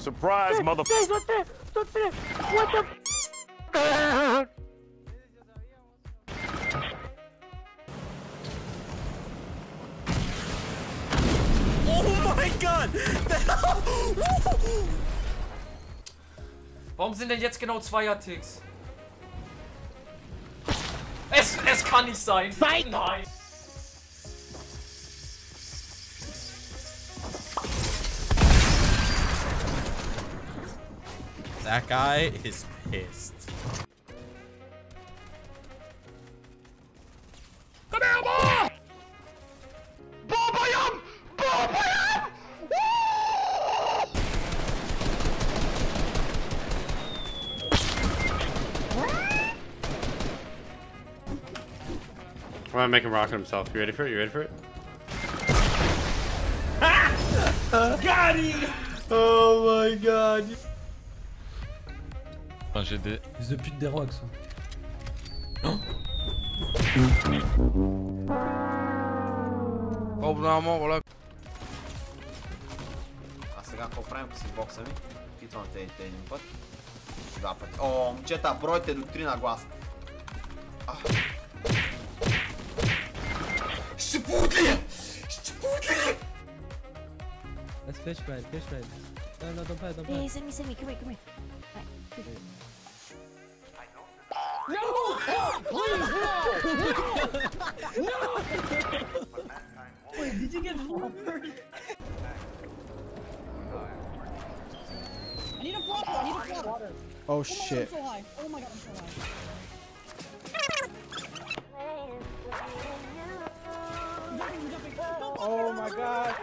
Surprise, mother. What the? Oh mein Gott! Warum sind denn jetzt genau Zweier-Ticks? Es kann nicht sein! Nein! That guy is pissed. I'm gonna make him rocket himself. You ready for it? You ready for it? Got him! Oh my god. Enfin, j'ai des... Fils de pute des rocks. Au bout d'un moment, voilà. A сега какво правим с бокса ми? Питвам те един път. Два пъти. О, момчета, бройте до 3 на глас. Ще получи! Ще получи! Let's fish right, fish right. No, don't play, don't play. Hey, send me, come here. No! Please, no! No! Wait, did you get floppered? I need a flopper, Oh shit. I'm so high. Oh my god, I'm so high. I'm jumping. Oh my god.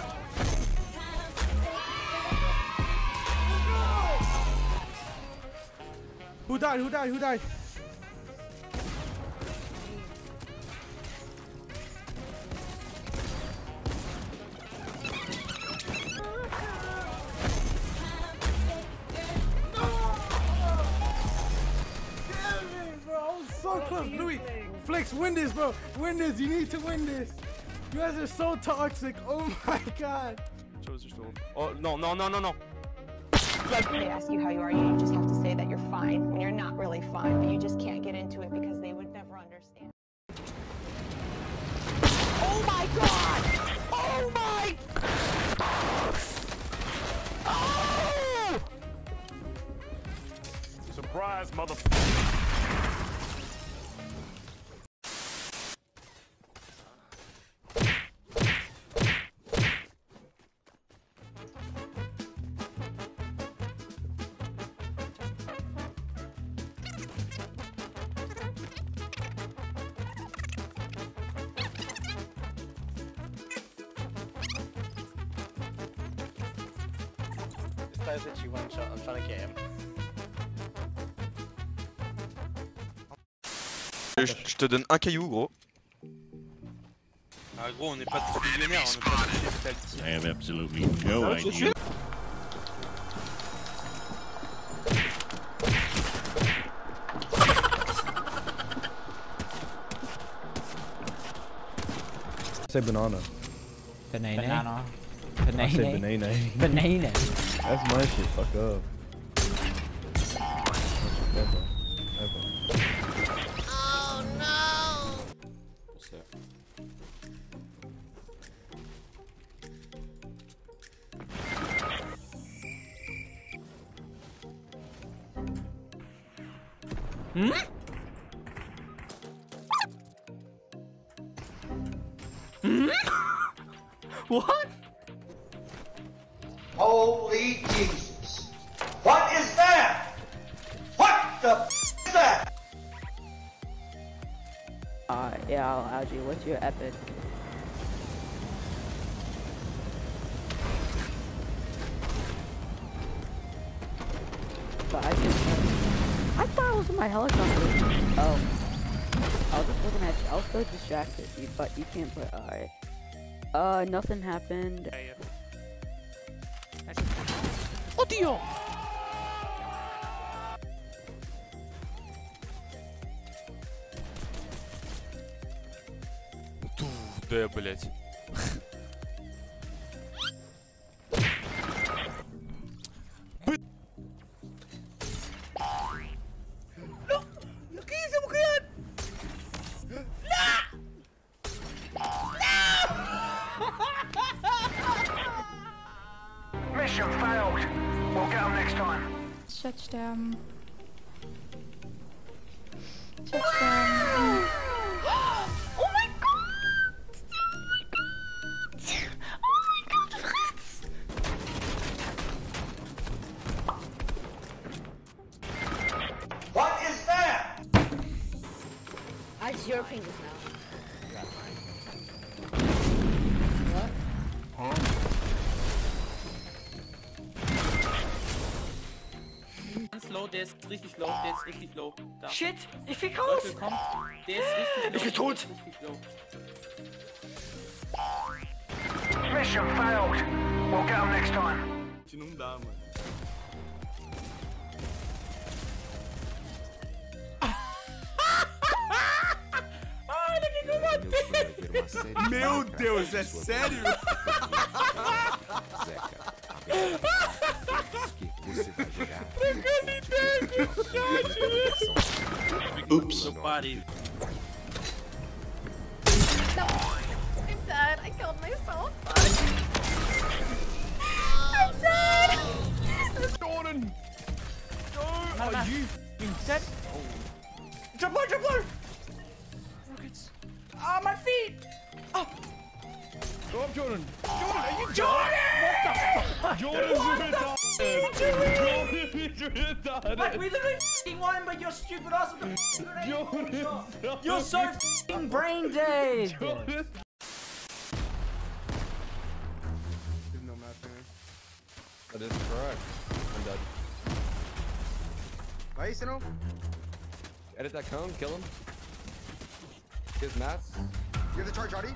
Who died? So close, Louis. Flex, win this, bro. Win this. You need to win this. You guys are so toxic. Oh my god. Oh, no. They ask you how you are, you just have to say that you're fine when you're not really fine, but you just can't get into it because they would never understand. Oh my god! Oh my! Oh! Surprise, mother. That you one shot. I'm trying to get him. Je te donne un caillou, gros. Ah gros, on n'est pas tous millionnaires, on n'est pas tous des I have absolutely no idea. Say banana. Banana. I say banana. Banana. That's my shit. Fuck up. Oh no! What? Holy Jesus! What is that? What the f is that? Yeah, Algie, what's your epic? But I thought it was my helicopter. Oh. I was just looking at you. I was so distracted, but you can't put alright. Nothing happened. Oddio! Да, блять. Touchdown. Touchdown. Oh my god! Oh my god, Fritz! What is that? It's your fingers now. Low, der ist richtig low, der ist richtig low. Da. Shit, ich flieg raus! Leute, kommt. Der ist richtig low. Ich bin tot! Richtig low. Mission failed. We'll get them next time. Não dá, mano. Meu Deus, é sério? Oops. Eu parei. I'm dead. I killed myself. I'm dead. Jordan! Are you dead? Jumpler, jumpler! Rockets. Ah, my feet! Oh. Go up, Jordan! Jordan, are you Jordan? What the fuck? Jordan's retarded! Like, we literally f***ing won, but you're stupid ass with the grenade. You're so f***ing brain dead! Jordan! That is correct. I'm dead. Nice, you know? Edit that cone, kill him. His mats. You have the charge, Artie?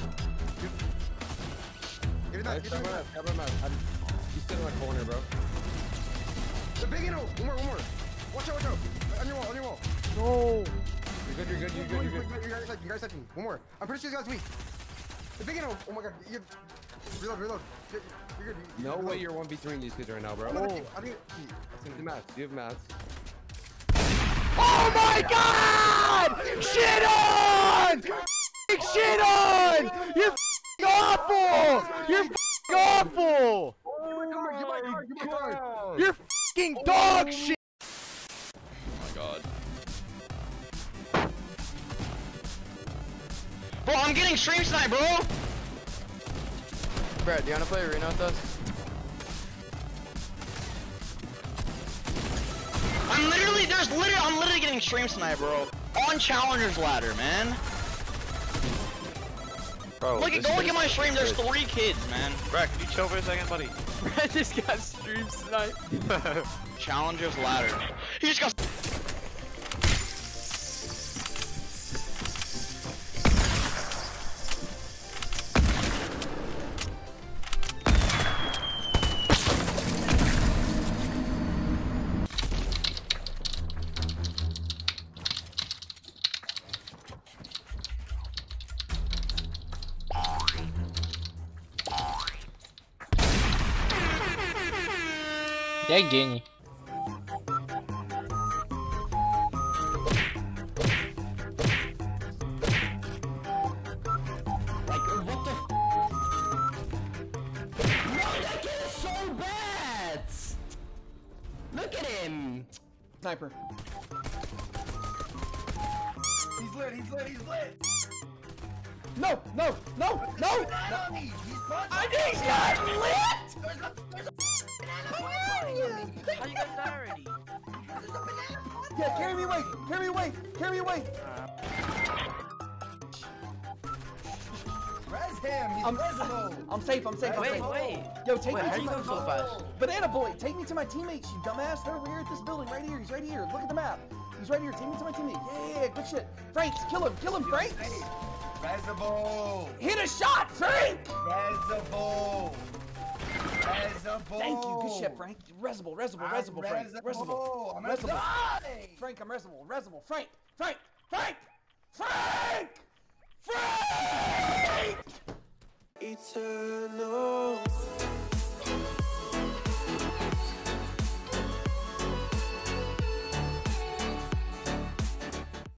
Give it that, give it that. You stood in my corner, bro. The big inno! One more. Watch out. On your wall. No! You're good. You guys touching. One more. I'm pretty sure this guy's weak. The big inno! Oh my god. Reload. You're good. No way you're 1v3 these kids right now, bro. I think Do mats. You have mats. oh my god! Shit on! Shit on! You're awful! You're awful! You're fucking dog shit! Oh my god. Bro, I'm getting stream tonight, bro! Brad, do you wanna play arena with us? I'm literally getting stream tonight, bro. On Challenger's ladder, man. Bro, go look at my stream, there's 3 kids, man. Brad, can you chill for a second, buddy? Brad just got streams tonight. Challenger's ladder. He just got. Я гений. Look at him! Sniper. He's lit! No! I think he's not lit! How you guys die already? Yeah, carry me away! Res him, he's resinable! I'm safe. Wait. Yo, take me How to you my going so fast? Banana boy, take me to my teammates, you dumbass. They're over here at this building, right here. He's right here. Look at the map. He's right here. Take me to my teammate. Yeah, good shit. Frank, kill him, Frank! Reservoir. Hit a shot, Frank! Reservoir. Thank you, good shit, Frank. Resible, Frank. Resible. I'm gonna die. Frank, I'm resible. Frank!